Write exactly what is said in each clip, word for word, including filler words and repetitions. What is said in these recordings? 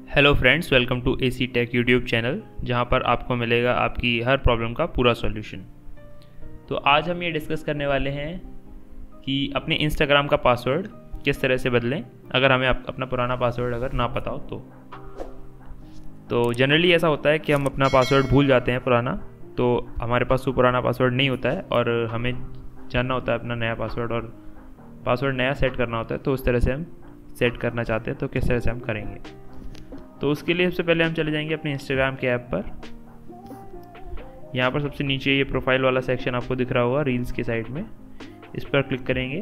Hello friends, welcome to AC tech YouTube channel, जहां पर आपको मिलेगा आपकी हर प्रॉब्लम का पूरा सॉल्यूशन। तो आज हम ये डिस्कस करने वाले हैं कि अपने इंस्टाग्राम का पासवर्ड किस तरह से बदलें अगर हमें अपना पुराना पासवर्ड अगर ना पता हो तो तो जनरली ऐसा होता है कि हम अपना पासवर्ड भूल जाते हैं पुराना, तो हमारे पास वो पुराना पासवर्ड नहीं होता है और हमें जानना होता है अपना नया पासवर्ड, और पासवर्ड नया सेट करना होता है। तो उस तरह से हम सेट करना चाहते हैं, तो किस तरह से हम करेंगे। तो उसके लिए सबसे पहले हम चले जाएंगे अपने इंस्टाग्राम के ऐप पर। यहाँ पर सबसे नीचे ये प्रोफाइल वाला सेक्शन आपको दिख रहा होगा रील्स की साइड में, इस पर क्लिक करेंगे।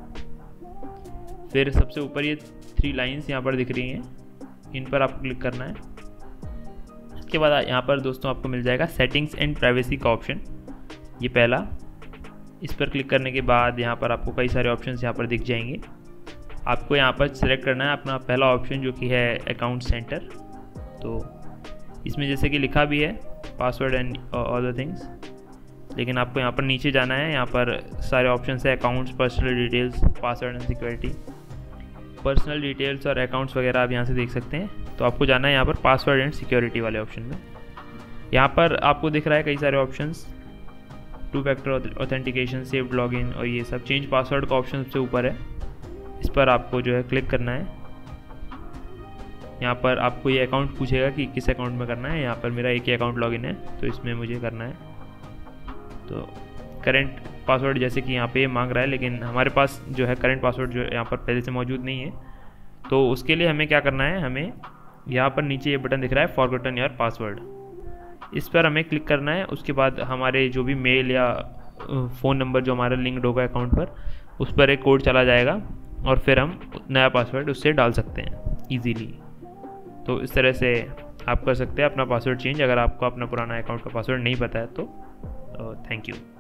फिर सबसे ऊपर ये थ्री लाइंस यहाँ पर दिख रही हैं, इन पर आपको क्लिक करना है। इसके बाद यहाँ पर दोस्तों आपको मिल जाएगा सेटिंग्स एंड प्राइवेसी का ऑप्शन, ये पहला। इस पर क्लिक करने के बाद यहाँ पर आपको कई सारे ऑप्शंस यहाँ पर दिख जाएंगे। आपको यहाँ पर सेलेक्ट करना है अपना पहला ऑप्शन, जो कि है अकाउंट सेंटर। तो इसमें जैसे कि लिखा भी है password and all the things, लेकिन आपको यहाँ पर नीचे जाना है। यहाँ पर सारे ऑप्शंस है, accounts, personal details, password and security. Personal details और अकाउंट्स वगैरह आप यहाँ से देख सकते हैं। तो आपको जाना है यहाँ पर पासवर्ड एंड सिक्योरिटी वाले ऑप्शन में। यहाँ पर आपको दिख रहा है कई सारे options, two factor authentication, saved login और ये सब। चेंज पासवर्ड का ऑप्शन सबसे ऊपर है, इस पर आपको जो है क्लिक करना है। यहाँ पर आपको ये अकाउंट पूछेगा कि किस अकाउंट में करना है। यहाँ पर मेरा एक ही अकाउंट लॉगिन है, तो इसमें मुझे करना है। तो करंट पासवर्ड जैसे कि यहाँ पे ये मांग रहा है, लेकिन हमारे पास जो है करंट पासवर्ड जो यहाँ पर पहले से मौजूद नहीं है। तो उसके लिए हमें क्या करना है, हमें यहाँ पर नीचे ये बटन दिख रहा है फॉरगॉटन योर पासवर्ड, इस पर हमें क्लिक करना है। उसके बाद हमारे जो भी मेल या फ़ोन नंबर जो हमारा लिंक्ड होगा अकाउंट पर, उस पर एक कोड चला जाएगा और फिर हम नया पासवर्ड उससे डाल सकते हैं इजीली। तो इस तरह से आप कर सकते हैं अपना पासवर्ड चेंज, अगर आपको अपना पुराना अकाउंट का पासवर्ड नहीं पता है तो। Thank you.